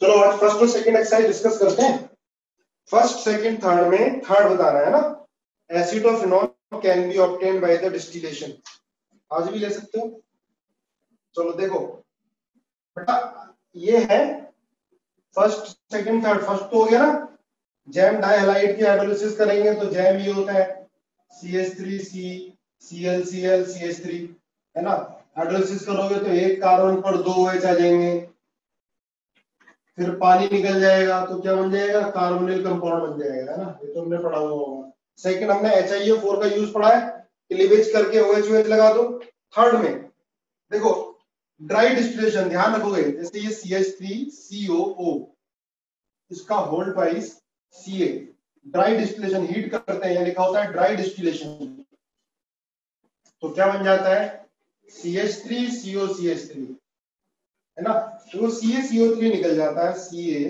चलो आज फर्स्ट और सेकंड एक्सरसाइज डिस्कस करते हैं। फर्स्ट सेकंड थर्ड में थर्ड बताना है ना। Acetophenone can be obtained by the distillation. आज भी ले सकते हो। चलो देखो बेटा, ये है फर्स्ट सेकंड थर्ड। फर्स्ट तो हो गया ना, जैम डाइहैलाइड की हाइड्रोलिसिस करेंगे तो जैम ये होता है CH3C ClCl CH3 है ना। हाइड्रोलिसिस करोगे तो एक कार्बन पर 2 OH आ जाएंगे, फिर पानी निकल जाएगा तो क्या बन जाएगा, कार्बोनिल कंपाउंड बन जाएगा, है ना। ये तो हमने पढ़ा हुआ होगा। सेकंड हमने HiO4 का यूज पढ़ा है, क्लीवेज करके OH लगा दो। थर्ड में देखो ड्राई डिस्टिलेशन, ध्यान रखोगे, जैसे ये CH3COO, इसका whole twice Ca, dry distillation heat करते हैं, लिखा होता है ड्राई डिस्टिलेशन, तो क्या बन जाता है CH3COCH3, है ना। तो वो CaCO3 निकल जाता है,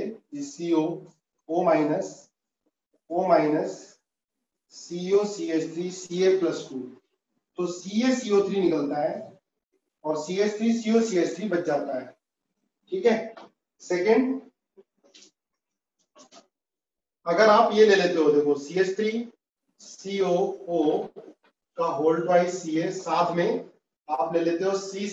CaCO minus O minus COCH3 Ca+2, तो CaCO3 निकलता है और CH3COCH3 बच जाता है। ठीक है। सेकंड, अगर आप ये ले लेते हो, देखो CH3COO का होल ट्वाइस Ca, साथ में आप ले लेते हो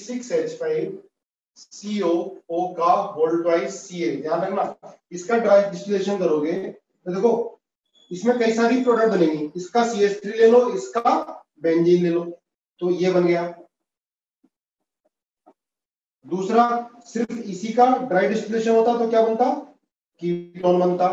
C6H5CO का होल ट्वाइस Ca। ध्यान रखना, इसका ड्राई डिस्टिलेशन करोगे तो देखो इसमें कई सारी प्रोडक्ट बनेंगी। इसका CH3 ले लो, इसका बेंजीन ले लो, तो ये बन गया। दूसरा, सिर्फ इसी का ड्राई डिस्टिलेशन होता तो क्या बनता, कीटोन बनता।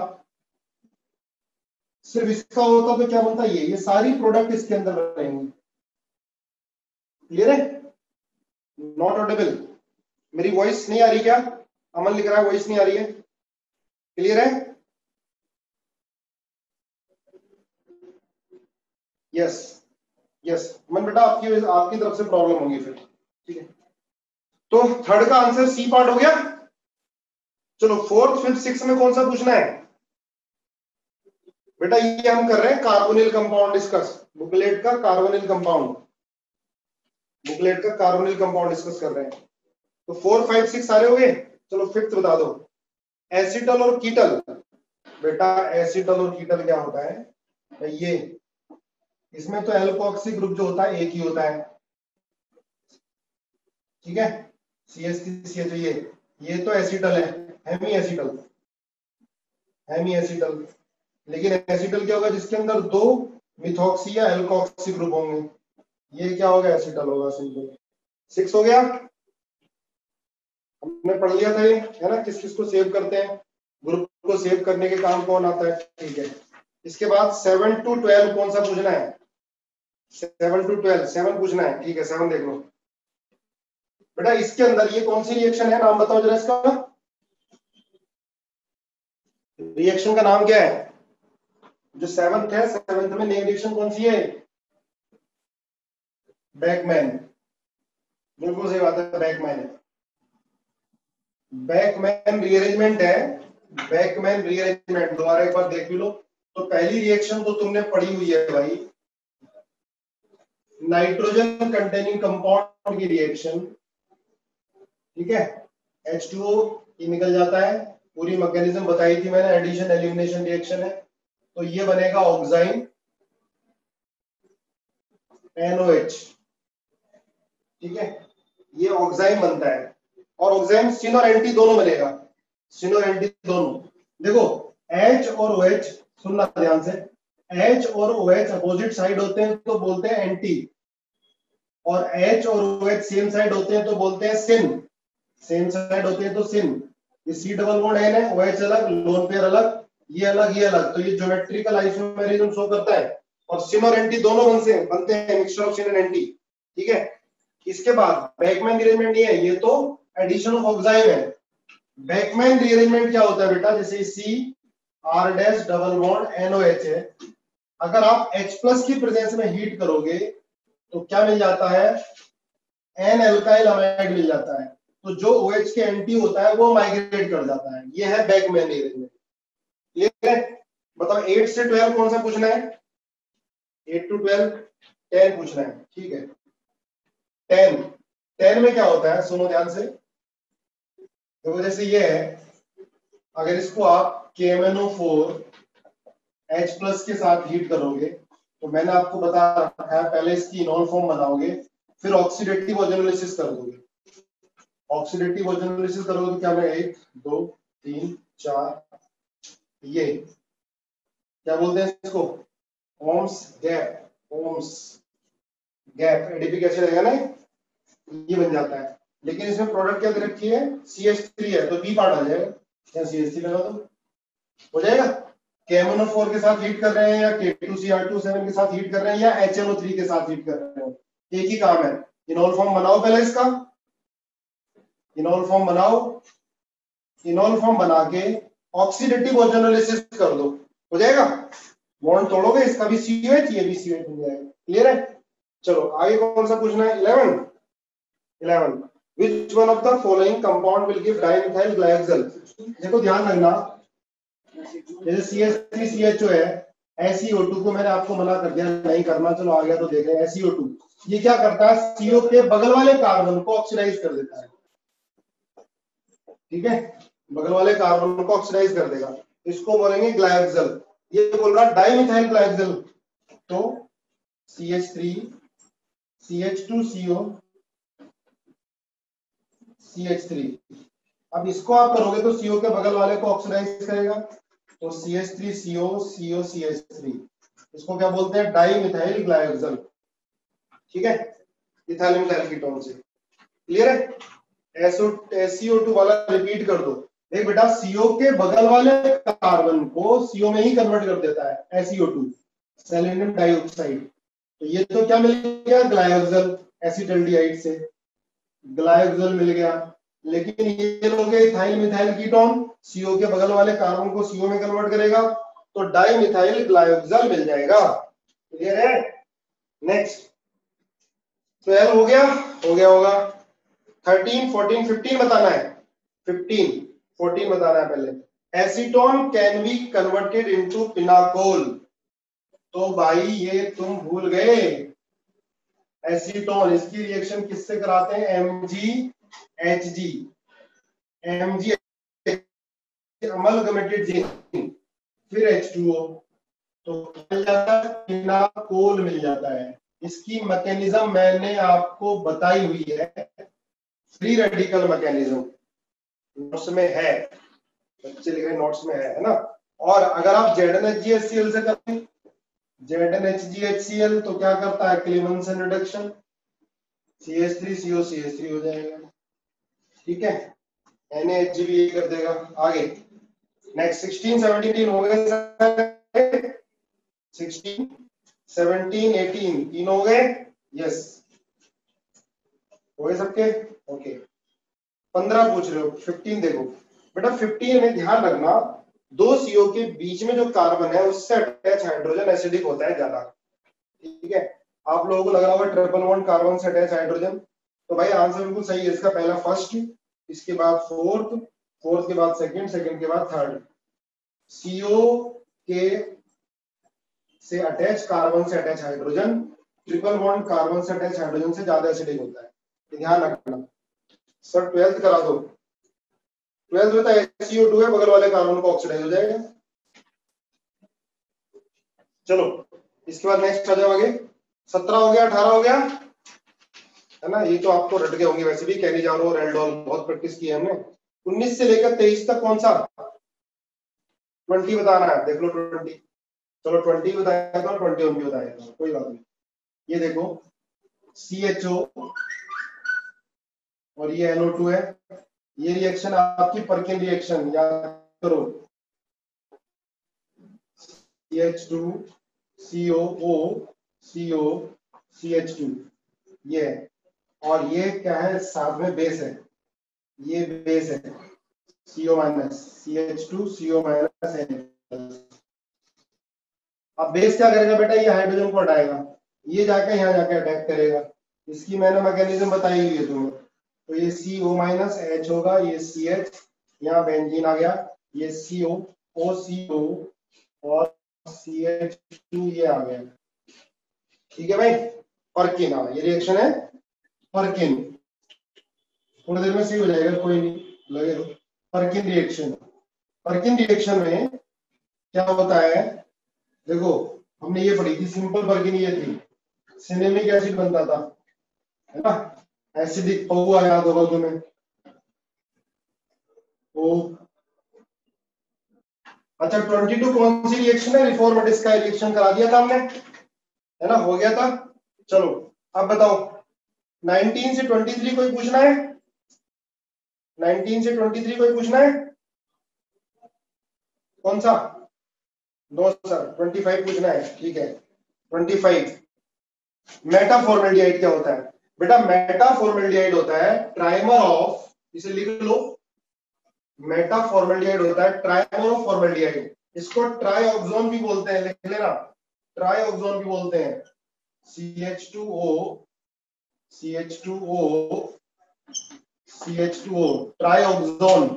सिर्फ इसका होता तो क्या बनता, ये सारी प्रोडक्ट इसके अंदर बनेंगी। क्लियर है? Not Audible? मेरी वॉइस नहीं आ रही क्या? अमन लिख रहा है वॉइस नहीं आ रही है। क्लियर है? यस यस अमन बेटा, आपकी तरफ से प्रॉब्लम होगी फिर। ठीक है, तो थर्ड का आंसर सी पार्ट हो गया। चलो फोर्थ फिफ्थ सिक्स में कौन सा पूछना है बेटा? ये हम कर रहे हैं कार्बोनिल कंपाउंड डिस्कस, बुकलेट का कार्बोनिल कंपाउंड, बुकलेट का कार्बोनिल कंपाउंड डिस्कस कर रहे हैं। तो 4 5 6 सारे हो गए। चलो फिफ्थ बता दो, एसिटल और कीटल। बेटा एसिटल और कीटल क्या होता है, ये इसमें तो एल्कोक्सी ग्रुप जो होता है एक ही होता है। ठीक है, CH3CH, ये तो एसिटल है, हेमी एसिटल, हेमी एसिटल। लेकिन एसिटल क्या होगा, जिसके अंदर 2 मिथॉक्सी या एल्कोक्सी ग्रुप होंगे, ये क्या होगा, एसिटल होगा। सिंपल। 6 हो गया, हमने पढ़ लिया था ये, है ना। किस किस को सेव करते हैं, ग्रुप को सेव करने के काम कौन आता है। ठीक है, इसके बाद 7 to 12 कौन सा पूछना है, 7 to 12 7 पूछना है। ठीक है, 7 देख लो बेटा। इसके अंदर ये कौन सी रिएक्शन है, नाम बताओ जरा इसका। रिएक्शन का नाम क्या है, जो सेवंथ है, सेवंथ में नेम रिएक्शन कौन सी है, बैकमैन। बिल्कुल सही बात है, बैकमैन है। बैकमैन रीअरेंजमेंट है, बैकमैन रीअरेंजमेंट। दोबारा एक बार देख भी लो। तो पहली रिएक्शन तो तुमने पढ़ी हुई है भाई, नाइट्रोजन कंटेनिंग कंपाउंड की रिएक्शन। ठीक है, H2O ये निकल जाता है, पूरी मैकेनिज्म बताई थी मैंने, एडिशन एलिमिनेशन रिएक्शन है। तो ये बनेगा ऑक्साइन NOH। ठीक है, ये ऑक्साइन बनता है, और ऑक्साइन सिन और एंटी दोनों बनेगा, सिन और एंटी दोनों। देखो H और OH, सुनना ध्यान से, H और OH अपोजिट साइड होते हैं तो बोलते हैं एंटी, और H और OH सेम साइड होते हैं तो बोलते हैं सिन, सेम साइड होते हैं तो सिन। ये C डबल बॉन्ड N है, OH अलग, लोन पेयर अलग, ये अलग ये अलग, तो ये ज्योमेट्रिकल आइसोमेरिज्म शो करता है। और सिन और एंटी दोनों बनते हैं, mixture of syn and anti. ठीक है, इसके बाद बैकमैन रीअरेंजमेंट नहीं है, ये तो एडिशन ऑफ ऑक्साइन है। बैकमैन रीअरेंजमेंट क्या होता है बेटा, जैसे C R' double bond NOH है, अगर आप H+ की प्रेजेंस में हीट करोगे तो क्या मिल जाता है, N एल्काइल अमाइड मिल जाता है। तो जो OH के एंटी होता है वो माइग्रेट कर जाता है, ये है बैकमैन रीअरेंजमेंट। क्लियर है? बताओ 8 से 12 कौन सा पूछना है, 8 to 12 10 पूछना है। ठीक है, 10 में क्या होता है, सुनो ध्यान से। तो जैसे ये है अगर इसको आप KMnO4H+ के साथ हीट करोगे तो मैंने आपको बता रखा है, पहले इसकी इनॉल फॉर्म बनाओगे, फिर ऑक्सीडेटिव ओजोनोलिसिस कर दोगे। ऑक्सीडेटिव ओजोनोलिसिस करोगे तो क्या बनेगा, 1 2 3 4, ये क्या बोलते हैं इसको, ओम्स गैप, ओम्स गैप एडीपी कैसे रहेगा ना, ये बन जाता है। लेकिन इसमें प्रोडक्ट क्या दे रखी है, CH3 है, तो बी पार्ट आ जाएगा, क्या CH3 लगा दो, हो जाएगा। KMnO4 के साथ हीट कर रहे हैं या K2Cr27 के साथ हीट कर रहे हैं या HNO3 के साथ हीट कर रहे हैं, एक ही काम है। इनॉल फॉर्म बनाओ पहले इसका, इनॉल फॉर्म बनाओ, इनॉल फॉर्म बना के ऑक्सीडेटिव ओजोनोलिसिस कर दो, हो जाएगा। बॉन्ड तोड़ोगे, इसका भी COH, ये भी COH बन जाएगा। क्लियर है। चलो आगे कौन सा पूछना है, 11 which one of the following compound will give dimethyl glycol। देखो ध्यान रखना, जैसे CH3CHO है, SiO2 को मैंने आपको मना कर दिया नहीं करना, चलो आ गया तो देख रहे हैं। SiO2 ये क्या करता है, CO के बगल वाले कार्बन को ऑक्सीडाइज कर देता है, ठीक है, बगल वाले कार्बन को ऑक्सीडाइज कर देगा, इसको बोलेंगे ग्लाइकोल। ये बोल रहा डाइमिथाइल ग्लाइकोल, तो CH3 CH2CO CH3, अब इसको आप करोगे तो CO के बगल वाले को ऑक्सीडाइज करेगा, तो CH3CO CO CH3, इसको क्या बोलते हैं, डाइमिथाइल ग्लाइकोल, ठीक है, इथाइल मिथाइल कीटोन से। क्लियर है। SiO2 वाला रिपीट कर दो, देख बेटा, CO के बगल वाले कार्बन को CO में ही कन्वर्ट कर देता है SiO2, सेलेनियम डाइऑक्साइड, तो ये तो क्या मिल गया, ग्लाइकोल, एसिटल्डिहाइड से ग्लाइकोल मिल गया। लेकिन ये लोग इथाइल मिथाइल कीटोन, CO के बगल वाले कार्बन को CO में कन्वर्ट करेगा, तो डाइमिथाइल ग्लाइकोल मिल जाएगा। क्लियर है। नेक्स्ट 12 हो गया होगा, 13 14 15 बताना है, 15 14 बताना है पहले। Acetone can be converted into pinacol, तो भाई ये तुम भूल गए, एसीटोन इसकी रिएक्शन किससे कराते हैं, MgHg, Mg अमलगमेटेड जिंक, फिर H2O, तो मिल जाता है पिनाकोल मिल जाता है। इसकी मैकेनिज्म मैंने आपको बताई हुई है, फ्री रेडिकल मैकेनिज्म, नोट्स में है, बच्चे लिख रहे नोट्स में है ना। और अगर आप ZnHgHCl से करें, ZnHgHCl तो क्या करता है, क्लीमेंसन रिडक्शन, CH3CO CH3 हो जाएगा, ठीक है, NaHg भी ये कर देगा। आगे नेक्स्ट 16 17 हो गए, 16 17 18 तीन हो गए, यस हो गए सबके, ओके। 15 पूछ रहे हो, 15 देखो बेटा, 15 में ध्यान रखना, दो CO के बीच में जो कार्बन है उससे अटैच हाइड्रोजन एसिडिक होता है ज्यादा, ठीक है। आप लोगों को लग रहा होगा ट्रिपल बॉन्ड कार्बन से अटैच हाइड्रोजन, तो भाई आंसर बिल्कुल सही है इसका, पहला फर्स्ट, इसके बाद फोर्थ, फोर्थ के बाद सेकंड, सेकंड के बाद थर्ड। CO के से अटैच कार्बन से attach hydrogen triple bond carbon से अटैच हाइड्रोजन से ज्यादा एसिडिक होता है, ध्यान रखना। सर 12th करा दो, 12th में तो SiO2 है, बगल वाले कार्बन को ऑक्सीडाइज हो जाएगा। चलो इसके बाद नेक्स्ट आ जाओ आगे, 17 हो गया, 18 हो गया, है ना, ये तो आपको रट गए होंगे वैसे भी, कैनिजारो रेल्डोल बहुत प्रैक्टिस की है हमने। 19 से लेकर 23 तक कौन सा, 20 बताना है, देख लो 20, चलो 20 बताया था, 21 भी बताया था, कोई बात नहीं। ये देखो CHO और ये NO2 है, ये रिएक्शन आपकी परकिन रिएक्शन, याद करो, CH2 COO CO CH2 ये है, और ये क्या है, साथ में बेस है, ये बेस है CO minus CH2 CO minus N। अब बेस क्या करेगा बेटा, ये हाइड्रोजन को हटाएगा, ये जाके यहाँ जाके अटैक करेगा, इसकी मैंने मैकेनिज्म बताई हुई है तुम्हें, तो ये CO माइनस H होगा, ये CH, यहाँ बेंजीन आ गया, ये CO OCO और CH2 ये आ गया, ठीक है भाई, परकिन, ये रिएक्शन है परकिन, थोड़ी देर में सही हो जाएगा, कोई नहीं लगे तो, परकिन रिएक्शन, पर्किन रिएक्शन में क्या होता है, देखो हमने ये पढ़ी थी सिंपल पर्किन, ये थी सिनेमिक एसिड बनता था, है ना, एसिडिक पौआ याद होगा तुम्हें, वो अच्छा 22 कौन सी रिएक्शन है, रिफॉर्मेटिस का रिएक्शन करा दिया था हमने, है ना, हो गया था। चलो अब बताओ 19 से 23 कोई पूछना है, 19 से 23 कोई पूछना है, कौन सा, नो सर 25 पूछना है, ठीक है 25। मेटाफॉर्मेल्डिहाइड क्या होता है बेटा, मेटाफॉर्मेल्डिहाइड होता है ट्राइमर ऑफ, इसे लिख लो, मेटाफॉर्मेल्डिहाइड होता है ट्राइमर ऑफ फॉर्मेल्डिहाइड, इसको ट्राइऑक्सोन भी बोलते हैं, लिख लेना, ट्राइऑक्सोन भी बोलते हैं, CH2O CH2O CH2O ट्राइऑक्सोन,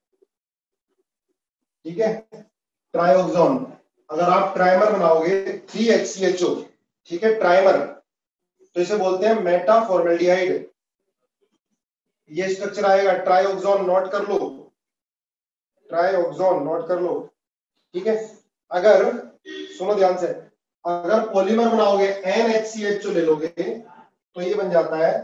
ठीक है, ट्राइऑक्सोन। अगर आप ट्राइमर बनाओगे 3HCHO, ठीक है, ट्राइमर, तो इसे बोलते हैं मेटाफॉर्मेल्डिहाइड, ये स्ट्रक्चर आएगा ट्राइऑक्सोन, नोट कर लो, ट्राइऑक्सोन नोट कर लो, ठीक है। अगर सुनो ध्यान से, अगर पॉलीमर बनाओगे NHCHO ले लोगे तो ये बन जाता है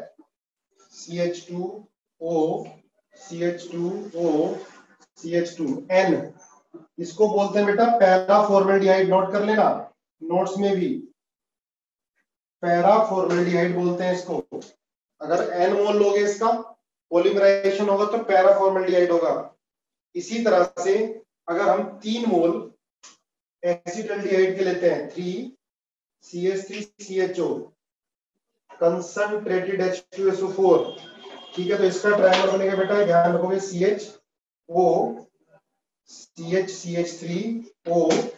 CH2O CH2O CH2N, इसको बोलते हैं बेटा पैराफॉर्मेल्डिहाइड, नोट कर लेना नोट्स में भी, पैराफॉर्मेल्डिहाइड बोलते हैं इसको। अगर N मोल लोगे इसका पॉलीमराइजेशन होगा तो पैराफॉर्मेल्डिहाइड होगा। इसी तरह से अगर हम 3 मोल एसिटल्डिहाइड के लेते हैं 3CH3CHO कंसंट्रेटेड H2SO4, ठीक है, तो इसका ट्राइमर बनेगा बेटा, ध्यान रखोगे CHO CH3O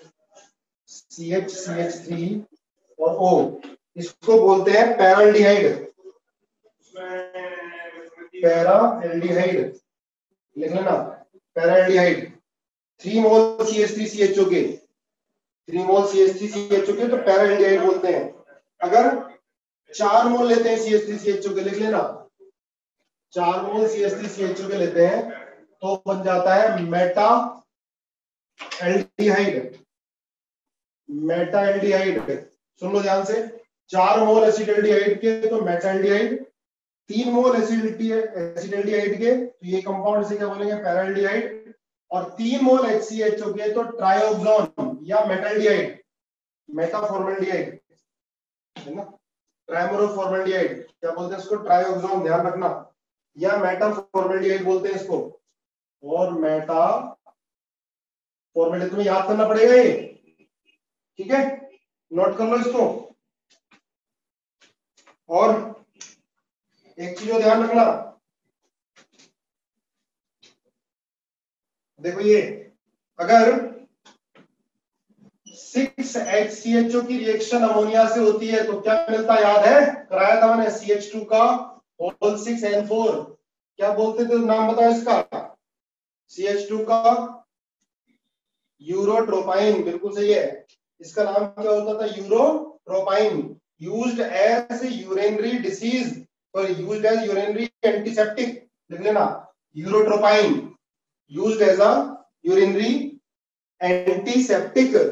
CH3 और O, इसको बोलते हैं पैराल्डिहाइड, पैराल्डिहाइड लिख लेना, पैराल्डिहाइड। 3 मोल CH3CHO के, 3 मोल CH3CHO के तो पैराल्डिहाइड बोलते हैं। अगर 4 मोल लेते हैं CH3CHO के, लिख लेना 4 मोल CH3CHO के लेते हैं तो बन जाता है मेटा एल्डिहाइड, मेटा एल्डिहाइड, सुन लो ध्यान से, 4 मोल एसिटल्डिहाइड के तो मेटा एल्डिहाइड, 3 मोल एसिटल्डिहाइड के तो ये कंपाउंड से क्या बोलेंगे पैराल्डिहाइड, और 3 मोल HCHO के तो ट्राइऑक्सोन या मेटाल्डिहाइड, मेटाफॉर्मेल्डिहाइड, है ना, ट्राइमर ऑफ फॉर्मेल्डिहाइड क्या बोलते हैं इसको, ट्राइऑक्सोन, ध्यान रखना, या मेटाफॉर्मेल्डिहाइड बोलते हैं इसको, और मेटाफॉर्मेल्डिहाइड तुम्हें याद करना पड़ेगा ये, ठीक है, नोट कर लो इसको। और एक चीज ध्यान रखना, देखो ये अगर 6HCHO की रिएक्शन अमोनिया से होती है तो क्या मिलता है, याद है, कराया था मैंने, CH2 का होल 6N4, क्या बोलते थे, नाम बताओ इसका, CH2 का यूरोट्रोपाइन, बिल्कुल सही है, इसका नाम क्या होता था, urotropine, used as urinary disease, sorry used as urinary antiseptic, लिख लेना, urotropine used as a urinary antiseptic,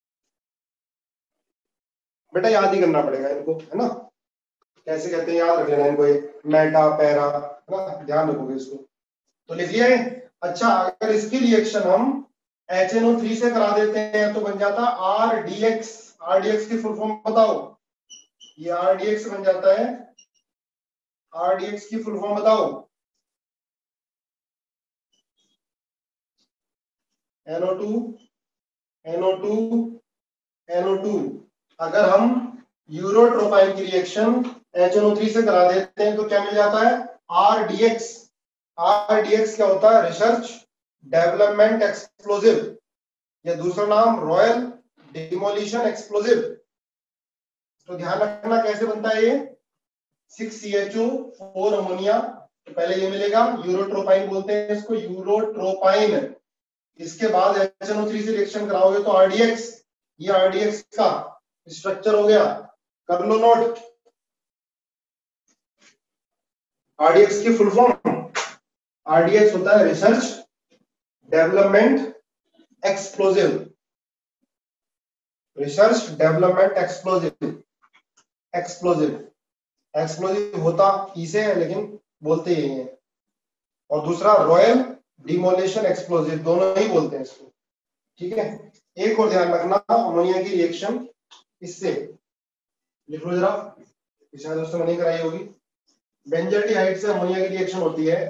बेटा याद ही करना पड़ेगा इनको, है ना, कैसे कहते हैं याद रख लेना इनको, ये मेटा पैरा, है ना, ध्यान रखोगे इसको, तो लिख लिया है। अच्छा अगर इसकी रिएक्शन हम HNO3 से करा देते हैं तो बन जाता RDX, RDX की फुल फॉर्म बताओ, ये RDX बन जाता है, RDX की फुल फॉर्म बताओ, NO2 NO2 NO2, अगर हम यूरोट्रोपाइन की रिएक्शन HNO3 से करा देते हैं तो क्या मिल जाता है, RDX, RDX क्या होता है, रिसर्च डेवलपमेंट एक्सप्लोजिव, या दूसरा नाम रॉयल डिमोलिशन एक्सप्लोजिव। तो ध्यान रखना कैसे बनता है ये, 6CHO 4 अमोनिया, तो पहले ये मिलेगा, यूरोट्रोपाइन बोलते हैं इसको, यूरोट्रोपाइन, इसके बाद HNO3 से रिएक्शन कराओगे तो RDX, ये RDX का स्ट्रक्चर हो गया, कर लो नोट, RDX की फुल फॉर्म, RDX होता है research development explosive, research development explosive, explosive, explosive होता ई से है लेकिन बोलते यही है। और दूसरा रॉयल डिमोलेशन एक्सप्लोजिव, दोनों ही बोलते हैं इसको, ठीक है। एक और ध्यान रखना, अमोनिया की रिएक्शन इससे लिख लो जरा, शायद दोस्तों मैंने कराई होगी। बेंजल्डिहाइड से अमोनिया की रिएक्शन होती है,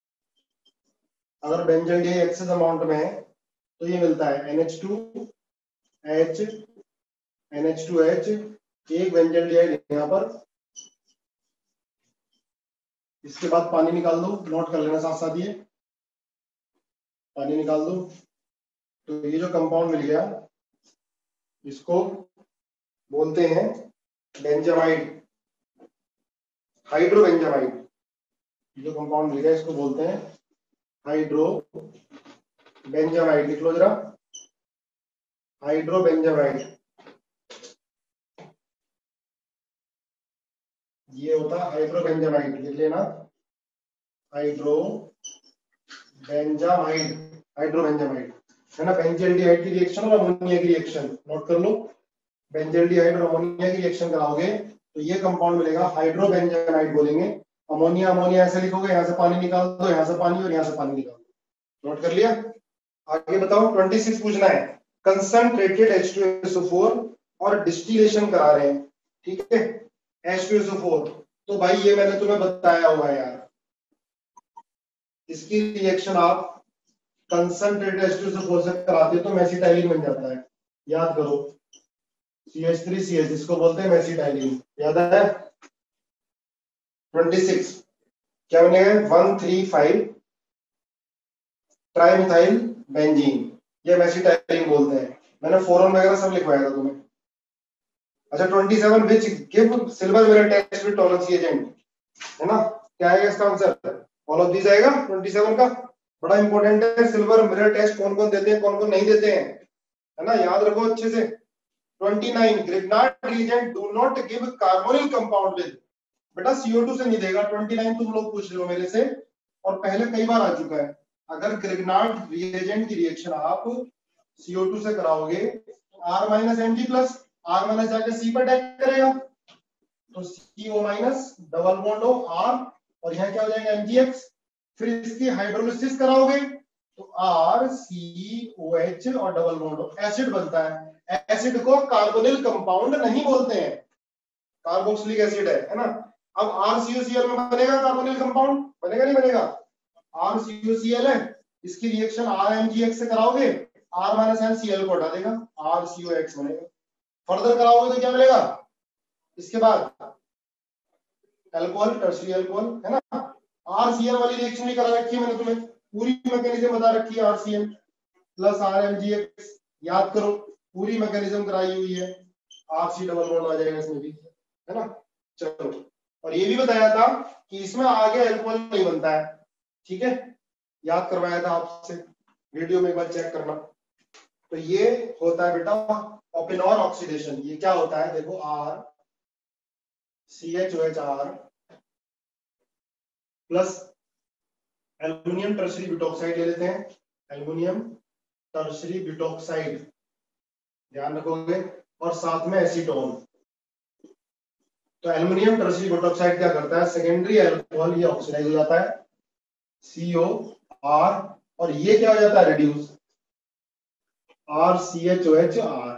अगर बेंजल्डिहाइड एक्सेस अमाउंट में है तो ये मिलता है NH2H, NH2H, एक बेंजल्डिहाइड यहाँ पर, इसके बाद पानी निकाल दो, नोट कर लेना साथ साथ, ये पानी निकाल दो, तो ये जो कंपाउंड मिल गया इसको बोलते हैं बेंजामाइड, हाइड्रोबेंजामाइड। जो कंपाउंड मिल गया इसको बोलते हैं हाइड्रोबेंजामाइड, लिख लो जरा, हाइड्रोबेंजामाइड। ये होता है हाइड्रोबेंजामाइड, लिख लेना, हाइड्रोबेंजामाइड, हाइड्रोबेंजामाइड है ना। बेंजल्डिहाइड की रिएक्शन और अमोनिया की रिएक्शन नोट कर लो, बेंजल्डिहाइड और अमोनिया की रिएक्शन कराओगे तो ये कंपाउंड मिलेगा, हाइड्रोबेंजामाइड बोलेंगे। अमोनिया अमोनिया ऐसे लिखोगे, यहाँ से पानी निकाल दो, यहाँ से पानी और यहाँ से पानी निकाल दो, नोट कर लिया। आगे बताओ 26 पूछना है, कंसंट्रेटेड H2SO4 और डिस्टिलेशन करा रहे हैं, ठीक है, H2SO4। तो भाई ये मैंने तुम्हें बताया हुआ है यार, इसकी रिएक्शन आप कंसंट्रेटेड H2SO4 से कराते हो तो मेसिटाइलिन बन जाता है, याद करो, CH3CH, इसको बोलते हैं मेसिटाइलिन, याद है। 26 क्या बनेगा, 135 ट्राइमिथाइल बेंजीन, ये मेसिटाइलिन बोलते हैं, मैंने फोरन वगैरह सब लिखवाया था तुम्हें। अच्छा 27 which give silver mirror test with Tollens agent, है ना, क्या आएगा इसका आंसर, ऑल ऑफ दिस आएगा 27 का। बड़ा इंपॉर्टेंट है, सिल्वर मिरर टेस्ट कौन कौन देते हैं कौन कौन नहीं देते हैं, है ना, याद रखो अच्छे से। 29 Grignard reagent do not give carbonyl compound with, बेटा CO2 से नहीं देगा। 29 तुम लोग पूछ रहे हो मेरे से और पहले कई बार आ चुका है, अगर ग्रिग्नार्ड रिएजेंट की रिएक्शन आप CO2 से कराओगे तो R - Mg प्लस R- जाके C पर अटैक करेगा, तो CO- डबल बॉन्ड हो R और यहाँ क्या हो जाएगा MgX, फिर इसकी हाइड्रोलिसिस कराओगे तो RCOH और डबल बॉन्ड हो, एसिड बनता है। एसिड को कार्बोनिल कंपाउंड नहीं बोलते हैं, कार्बोक्सिलिक एसिड है ना। अब RCOCl में बनेगा कार्बोनिल कंपाउंड, बनेगा नहीं बनेगा, RCOCl है, इसकी रिएक्शन RMgX से कराओगे R - MCl को हटा देगा, RCOX बनेगा। फर्दर कराओगे तो क्या मिलेगा, इसके बाद अल्कोहल, टर्शियरी अल्कोहल, है ना। RCl वाली रिएक्शन भी करा रखी है मैंने तुम्हें, पूरी मैकेनिज्म बता रखी है, RCl प्लस RMgX, याद करो पूरी मैकेनिज्म कराई हुई है, RC डबल बॉन्ड आ जाएगा इसमें भी, है ना। चलो, और ये भी बताया था कि इसमें आगे अल्कोहल नहीं बनता है, ठीक है, याद करवाया था आपसे, वीडियो में एक बार चेक करना। तो ये होता है बेटा ओपेनॉर ऑक्सीडेशन, ये क्या होता है देखो, CHOHR plus aluminium tertiary butoxide ले लेते हैं, एल्युमिनियम टर्शरी ब्यूटॉक्साइड ध्यान रखोगे, और साथ में एसीटोन। तो एल्युमिनियम टर्शरी ब्यूटॉक्साइड क्या करता है, सेकेंडरी अल्कोहल ये ऑक्सीडाइज हो जाता है COR, और ये क्या हो जाता है रिड्यूस RCHOHR,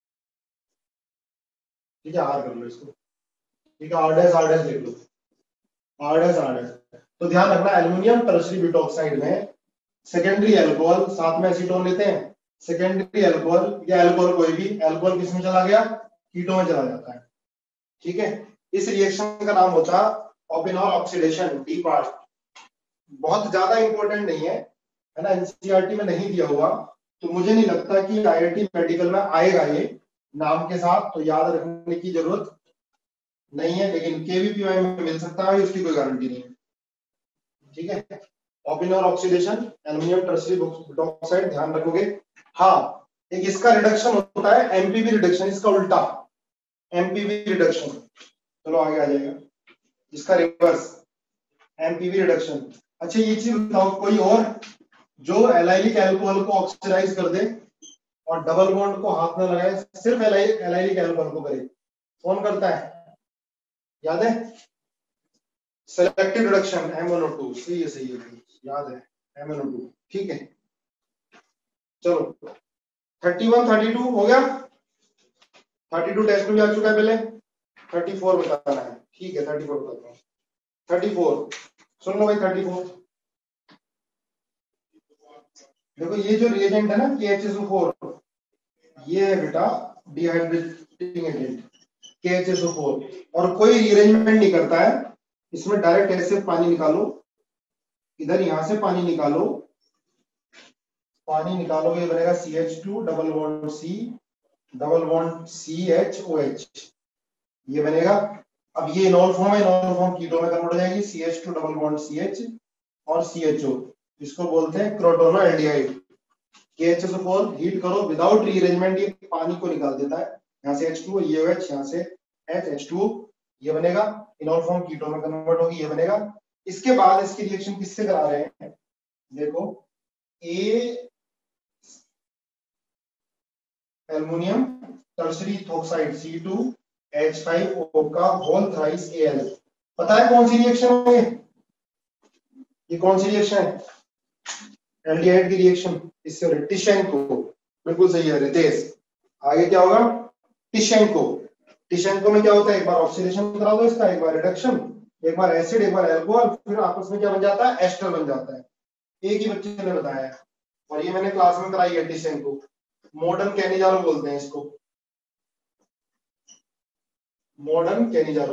ठीक है, R कर लो इसको, ठीक है, R' लिख लो, R'। तो ध्यान रखना एल्युमिनियम टर्शरी ब्यूटॉक्साइड में सेकेंडरी अल्कोहल साथ में एसीटोन लेते हैं, सेकेंडरी अल्कोहल या अल्कोहल कोई भी, अल्कोहल किसमें चला गया, कीटोन में चला जाता है, ठीक है। इस रिएक्शन का नाम होता है ओपेनॉर ऑक्सीडेशन, डी पार्ट, बहुत ज्यादा इंपॉर्टेंट नहीं है ना, एनसीईआरटी में नहीं दिया हुआ, तो मुझे नहीं लगता कि IIT मेडिकल में आएगा ये नाम के साथ, तो याद रखने की जरूरत नहीं है, लेकिन KVPY में मिल सकता है, इसकी कोई गारंटी नहीं है, ठीक है। Oppenauer oxidation, aluminium tertiary butoxide, ध्यान रखोगे। हाँ, एक इसका रिडक्शन होता है MPV रिडक्शन, इसका उल्टा MPV रिडक्शन, चलो आगे आ जाएगा, इसका रिवर्स MPV रिडक्शन। अच्छा ये चीज बताओ, कोई और जो एलाइलिक अल्कोहल को ऑक्सीडाइज कर दे, और डबल बॉन्ड को हाथ में लगाए, सिर्फ एलाइलिक एल्कोहल को करे। कौन करता है, याद है? सेलेक्टिव रिडक्शन MnO2, सही है भाई, याद है MnO2, ठीक है। चलो 31 32 हो गया, 32 टेस्ट में भी आ चुका है पहले, 34 बताना है, ठीक है 34 बताता हूँ। 34 सुन लो भाई, 34 देखो, ये जो रिएजेंट है ना KHSO4, ये है बेटा डिहाइड्रेटिंग एजेंट KHSO4, और कोई रीअरेंजमेंट नहीं करता है इसमें, डायरेक्ट ऐसे पानी निकालो, इधर यहां से पानी निकालो, ये बनेगा CH2 double bond C double bond CHOH, ये बनेगा। अब ये इनॉल फॉर्म है, इनॉल फॉर्म कीटो में कन्वर्ट हो जाएगी, CH2 डबल बॉन्ड CH और CHO, इसको बोलते हैं क्रोटोनोएल्डिहाइड। KHSO4 हीट करो विदाउट रीअरेंजमेंट, ये पानी को निकाल देता है, यहाँ से H2, ये OH, यहाँ से H2, ये बनेगा, इनॉल फॉर्म कीटो में कन्वर्ट होगी, ये बनेगा। इसके बाद इसकी रिएक्शन किससे करा रहे हैं, देखो, A aluminium tertiary ethoxide C2H5O का होल थ्राइस Al, पता है कौन सी रिएक्शन है ये कौन सी रिएक्शन है, एल्डिहाइड की रिएक्शन, इससे हो रही टिशेंको, बिल्कुल सही है रितेश। आगे क्या होगा, टिशेंको में क्या होता है, एक बार ऑक्सीडेशन करा दो इसका, एक बार रिडक्शन, एक बार एसिड, एक बार एल्कोहल, फिर आपस में क्या बन जाता है, एस्टर बन जाता है। एक ही बच्चे ने बताया और ये मैंने क्लास में कराई है टिशेंको, मॉडर्न कैनिजारो बोलते हैं इसको, मॉडर्न कैनिजारो,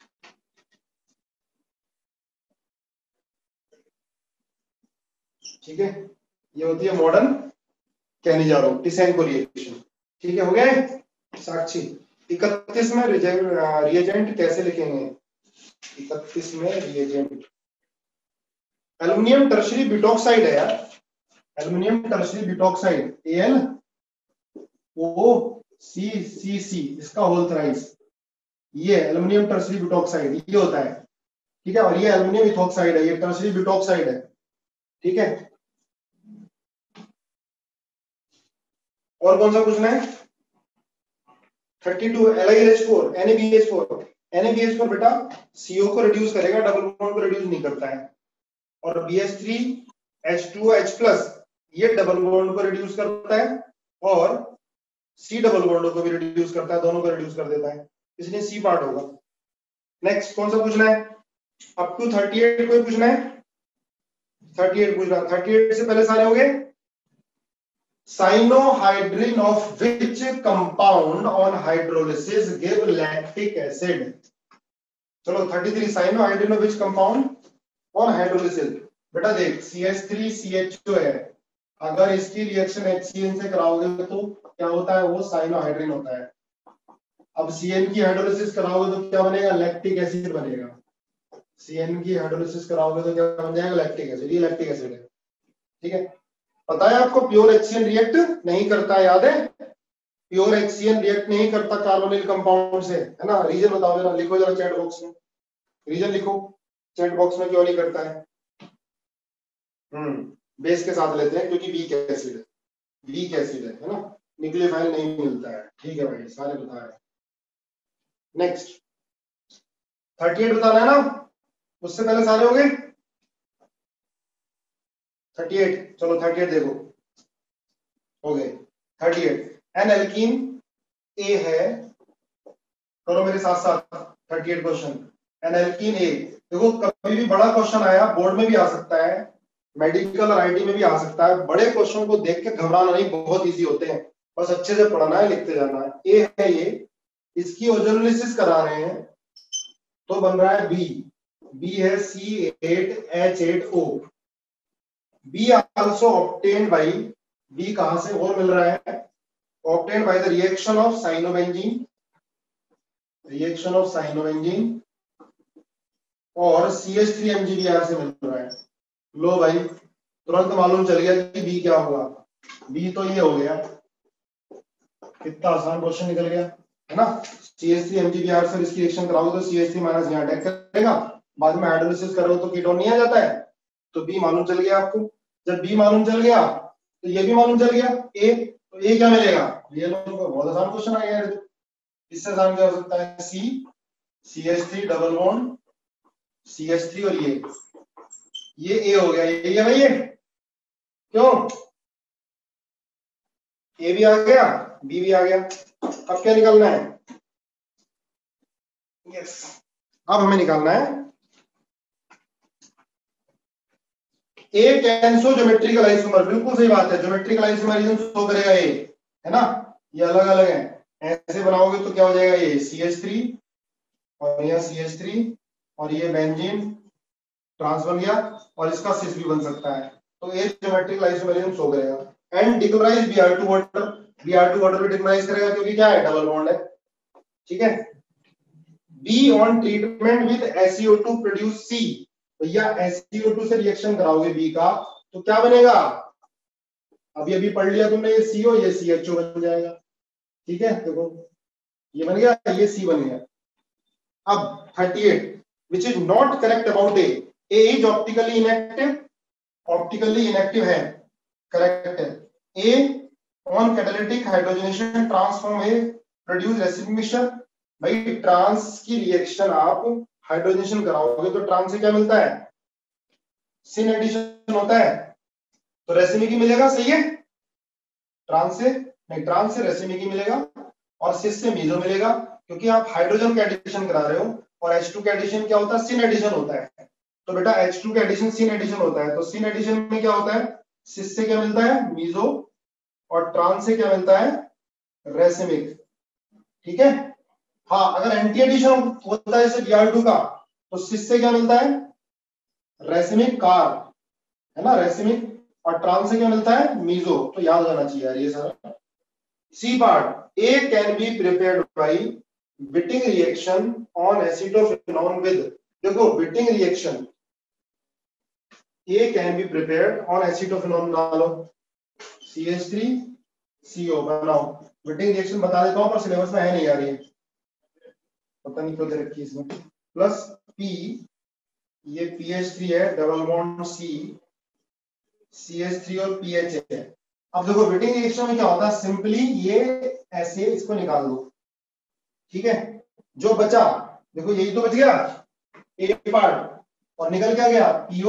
ठीक है, ये होती है मॉडर्न कैनिजारो टिशेंको रिएक्शन, ठीक है। हो गया साक्षी। 31 में रिएजेंट कैसे लिखेंगे, 31 में रिएजेंट एल्युमिनियम टर्शरी ब्यूटॉक्साइड है यार, एल्युमिनियम टर्शरी ब्यूटॉक्साइड AlOCCC, इसका होल थ्राइस, ये एल्युमिनियम टर्शरी ब्यूटॉक्साइड ये होता है, ठीक है, और ये एल्युमिनियम इथोक्साइड है, ये टर्शरी ब्यूटॉक्साइड है, ठीक है। और कौन सा पूछना है, 32 LiLH4 NaBH4 बेटा CO को रिड्यूस करेगा, डबल बॉन्ड को रिड्यूस नहीं करता है, और BH3H2H+ ये डबल बॉन्ड को रिड्यूस करता है और C डबल बॉन्ड को भी रिड्यूस करता है, दोनों को रिड्यूस कर देता है, इसलिए C पार्ट होगा। नेक्स्ट कौन सा पूछना है, अप टू 38 कोई पूछना है, 38 पूछ रहा, 38 से पहले सारे हो गए। Cyanohydrin of which compound on hydrolysis give lactic acid, चलो 33 cyanohydrin of which compound on hydrolysis, बेटा देख CH3CHO है, अगर इसकी रिएक्शन HCN से कराओगे तो क्या होता है, वो साइनोहाइड्रिन होता है। अब CN की हाइड्रोलिसिस कराओगे तो क्या बनेगा, लैक्टिक एसिड बनेगा, CN की हाइड्रोलिसिस कराओगे तो क्या बन जाएगा, लैक्टिक एसिड, ये लैक्टिक एसिड है, ठीक है। पता है आपको प्योर HCN रिएक्ट नहीं करता, याद है, प्योर HCN रिएक्ट नहीं करता कार्बोनिल कंपाउंड से, है ना। रीजन बताओ जरा, लिखो जरा चैट बॉक्स में, रीजन लिखो चैट बॉक्स में, क्यों नहीं करता है। बेस के साथ लेते हैं क्योंकि वीक एसिड है ना, न्यूक्लियोफाइल नहीं मिलता है, ठीक है भाई, सारे बता रहे हैं। नेक्स्ट 38 बताना है ना, उससे पहले सारे हो गए 38, चलो 38 देखो, हो गए 38। एन एल्कीन ए है, करो मेरे साथ साथ 38 क्वेश्चन, एन एल्कीन ए, देखो कभी भी बड़ा क्वेश्चन आया बोर्ड में भी आ सकता है, मेडिकल और आईटी में भी आ सकता है, बड़े क्वेश्चन को देख के घबराना नहीं, बहुत इजी होते हैं, बस अच्छे से पढ़ना है, लिखते जाना है। ए है ये, इसकी ओजोनोलिसिस करा रहे हैं तो बन रहा है बी है C8H8O, B also obtained by, B कहां से और मिल रहा है, obtained by the reaction of cyanobenzene और CH3MgBr से मिल रहा है। लो भाई तुरंत मालूम चल गया कि बी क्या होगा, बी तो ये हो गया, कितना आसान क्वेश्चन निकल गया है ना। CH3MgBr से इसकी रिएक्शन कराओगे तो CH3 माइनस यहाँ अटैक करेगा, बाद में हाइड्रोलिसिस करोगे तो कीटोन नहीं आ जाता है, तो बी मालूम चल गया आपको। जब बी मालूम चल गया तो ये भी मालूम चल गया ए, तो ये क्या मिलेगा, ये लोगों को बहुत आसान क्वेश्चन आ गया है। इससे आसान क्या हो सकता है, CH3 डबल बॉन्ड CH3 और ये ए हो गया, ये है भाई, ये क्यों, ए भी आ गया बी भी आ गया। अब क्या निकालना है, यस, अब हमें निकालना है ए कैंसो ज्योमेट्रिकल आइसोमर। बिल्कुल सही बात है, ज्योमेट्रिकल आइसोमरिज्म शो करेगा ये, है ना, ये अलग अलग है। ऐसे बनाओगे तो क्या हो जाएगा, ये CH3 और यहाँ CH3 और ये बेंजीन ट्रांस बन गया, और इसका सिस भी बन सकता है। तो ए ज्योमेट्रिकल आइसोमरिज्म शो करेगा। And decolourise Br2 water, Br2 water भी डिक्लोराइज करेगा क्योंकि क्या है, डबल बॉन्ड है। ठीक है, B on treatment with SiO2 produce C। भैया SiO2 से रिएक्शन कराओगे बी का तो क्या बनेगा, अभी अभी पढ़ लिया तुमने, ये CO ये CHO बन जाएगा। ठीक है, देखो ये बन गया, ये C बन गया। अब 38 which is not correct about A is optically inactive, optically inactive है, करेक्ट है। A on catalytic hydrogenation transform A produce racemic mixture. भाई ट्रांस की रिएक्शन आप हाइड्रोजनेशन कराओगे तो ट्रांस से क्या मिलता है, सिन एडिशन होता है, तो रेसिमिकी मिलेगा, सही है, ट्रांस से नहीं, ट्रांस से रेसिमिकी मिलेगा और सिस से मीजो मिलेगा, क्योंकि आप हाइड्रोजन का एडिशन करा रहे हो और H2 का एडिशन क्या होता है, सिन एडिशन होता है। तो बेटा H2 का एडिशन सिन एडिशन होता है, तो सिन एडिशन में क्या होता है, सिस से क्या मिलता है, मीजो, और ट्रांस से क्या मिलता है, रेसिमिक। ठीक है, हाँ अगर एंटी एडिशन होता है जैसे Br2 का, तो सिस से क्या मिलता है, रेसिमिक कार, है ना, रेसिमिक, और ट्रांस से क्या मिलता है, मीजो। तो याद हो जाना चाहिए यार ये सारा। C part, A can be prepared by Wittig reaction on acetophenone with, देखो Wittig reaction A can be prepared on acetophenone, डालो CH3 CO बनाओ। Wittig reaction बता देता हूं पर सिलेबस में है नहीं यार, ये पता नहीं क्यों दे रखी है इसमें। प्लस P, ये PH3 है, डबल बॉन्ड C, CH3 और PH है। अब देखो Wittig रिएक्शन में क्या होता है, सिंपली ये ऐसे इसको निकाल दो। ठीक है, जो बचा, देखो यही तो बच गया ए पार्ट, और निकल क्या गया, PO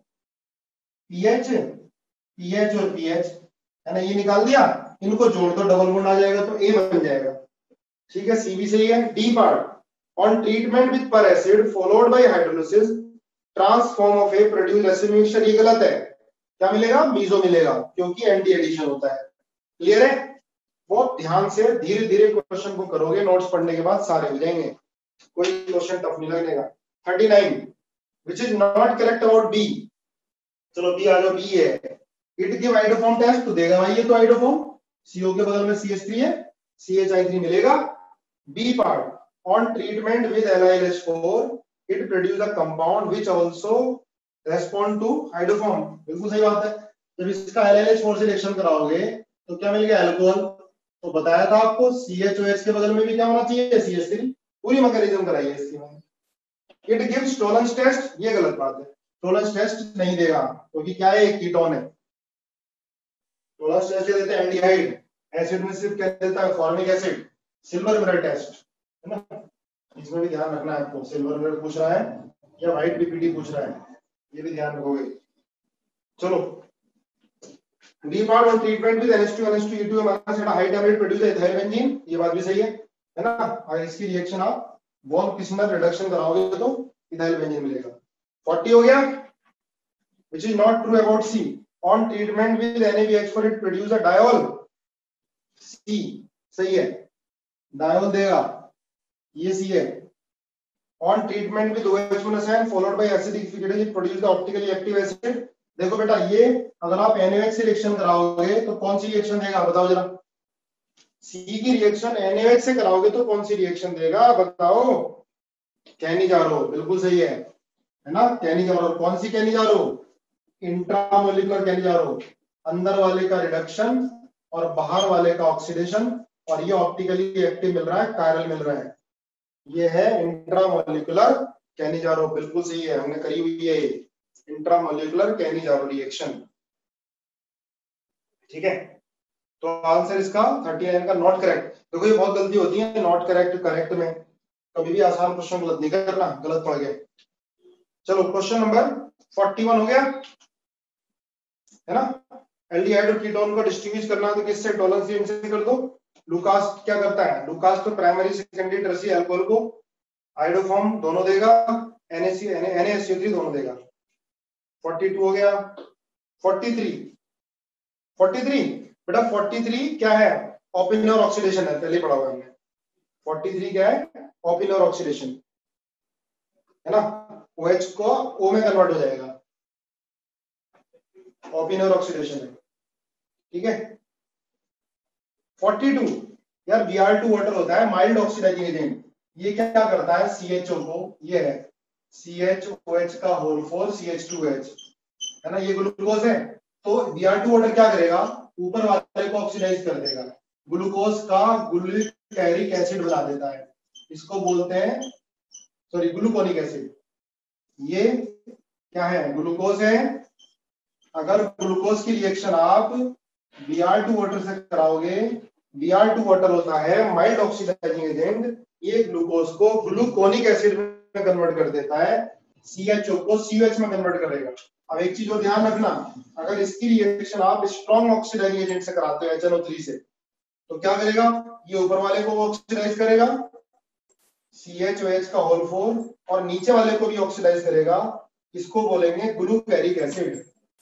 PH PH और PH, है ना, ये निकाल दिया, इनको जोड़ दो, डबल बॉन्ड आ जाएगा तो ए बन जाएगा। ठीक है, सी भी सही है। D part, on treatment with peracid followed by hydrolysis transform of A produce racemic mixture, ये गलत है, क्या मिलेगा, मीजो मिलेगा, क्योंकि एंटी एडिशन होता है। क्लियर है, बहुत ध्यान से धीरे धीरे क्वेश्चन को करोगे, नोट्स पढ़ने के बाद सारे हो जाएंगे, कोई क्वेश्चन टफ नहीं लगेगा। 39 which is not correct about B, चलो B आ जाओ, B है, इट गिव आइडोफॉर्म टेस्ट, तो देगा भाई ये तो आइडोफॉर्म, CO के बगल में CH3 है, CHI3 मिलेगा। B part, on treatment with LiLH4 it produce a compound which also respond to iodoform, बिल्कुल सही बात है। जब इसका LiLH4 से रिएक्शन कराओगे तो क्या मिल गया, अल्कोहल। तो बताया था आपको CHOH के बगल में भी क्या होना चाहिए, CH3, पूरी मैकेनिज्म कराई है इसकी मैंने। इट गिव्स टोलेंस टेस्ट, ये गलत बात है, टोलेंस टेस्ट नहीं देगा क्योंकि क्या है, एक कीटोन है। टोलेंस टेस्ट देते हैं एल्डिहाइड, एसिड में सिर्फ क्या देता है, formic acid. Silver mirror test, है ना, इसमें भी ध्यान रखना है आपको, सिल्वर मिरर पूछ रहा है या व्हाइट पीपीटी पूछ रहा है, ये भी ध्यान रखोगे। चलो, D part on treatment with NH2 NH2 minus at high temperature produce ethyl benzene, ये बात भी सही है ना, और इसकी रिएक्शन आप वॉन किस्मर रिडक्शन कराओगे तो इथाइल बेंजीन मिलेगा। 40 हो गया, which is not true about C, on treatment with NaBH4 it produce a diol, C सही है, diol देगा, ये C है। on treatment with OH followed by acidification it produce the optically active acid, देखो बेटा ये अगर आप NaOH से रिएक्शन कराओगे तो कौन सी रिएक्शन देगा, बताओ जरा, C की रिएक्शन NaOH से कराओगे तो कौन सी रिएक्शन देगा, बताओ। कैनिजारो, बिल्कुल सही है ना, कैनिजारो, कौन सी कैनिजारो, इंट्रामोलिकुलर कैनिजारो, अंदर वाले का रिडक्शन और बाहर वाले का ऑक्सीडेशन, और ये ऑप्टिकली एक्टिव मिल रहा है, कायरल मिल रहा है, ये है इंट्रामोलिकुलर कैनिजारो, बिल्कुल सही है, हमने करी हुई है इंट्रामोलिकुलर कैनिजारो रिएक्शन। ठीक है, तो आंसर इसका 39 का नॉट करेक्ट। देखो ये बहुत गलती होती है नॉट करेक्ट करेक्ट में, कभी भी आसान क्वेश्चन गलत नहीं करना, गलत पड़ गए। चलो क्वेश्चन नंबर 41 हो गया है ना। एल्डिहाइड और कीटोन को डिस्टिंग्विश करना है तो किससे, टॉलरेंस से कर दो। लुकास क्या करता है, लुकास तो प्राइमरी सेकेंडरी टर्शियरी अल्कोहल को हाइड्रोफॉर्म दोनों देगा, NaSO3 दोनों देगा। 42 हो गया। 43 बेटा 43 क्या है, ओपिनर ऑक्सीडेशन है, पहले पढ़ा हुआ हमने। 43 क्या है, ओपिनर ऑक्सीडेशन है ना, OH को O में कन्वर्ट हो जाएगा, ओपिनर ऑक्सीडेशन है, ठीक है। 42 यार Br2 वाटर होता है माइल्ड ऑक्सीडाइजिंग एजेंट, ये क्या करता है CHO को, ये है CHOH का होल 4 CH2H है ना, ये ग्लूकोज है। तो Br2 वाटर क्या करेगा, ऊपर वाले को ऑक्सीडाइज कर देगा, ग्लूकोज का ग्लूकोनिक एसिड बना देता है, इसको बोलते हैं सॉरी ग्लूकोनिक एसिड। ये क्या है, ग्लूकोज है। अगर ग्लूकोज की रिएक्शन आप Br2 वाटर से कराओगे, Br2 वाटर होता है माइल्ड ऑक्सीडाइजिंग एजेंट, ये ग्लूकोज को ग्लूकोनिक एसिड में कन्वर्ट कर देता है, CHO को COH में कन्वर्ट करेगा। अब एक चीज और ध्यान रखना, अगर इसकी रिएक्शन आप स्ट्रॉन्ग ऑक्सीडाइजिंग एजेंट से कराते हो HNO3 से, तो क्या करेगा, ये ऊपर वाले को ऑक्सीडाइज करेगा CHOH का होल 4 और नीचे वाले को भी ऑक्सीडाइज करेगा, इसको बोलेंगे ग्लूकैरिक एसिड,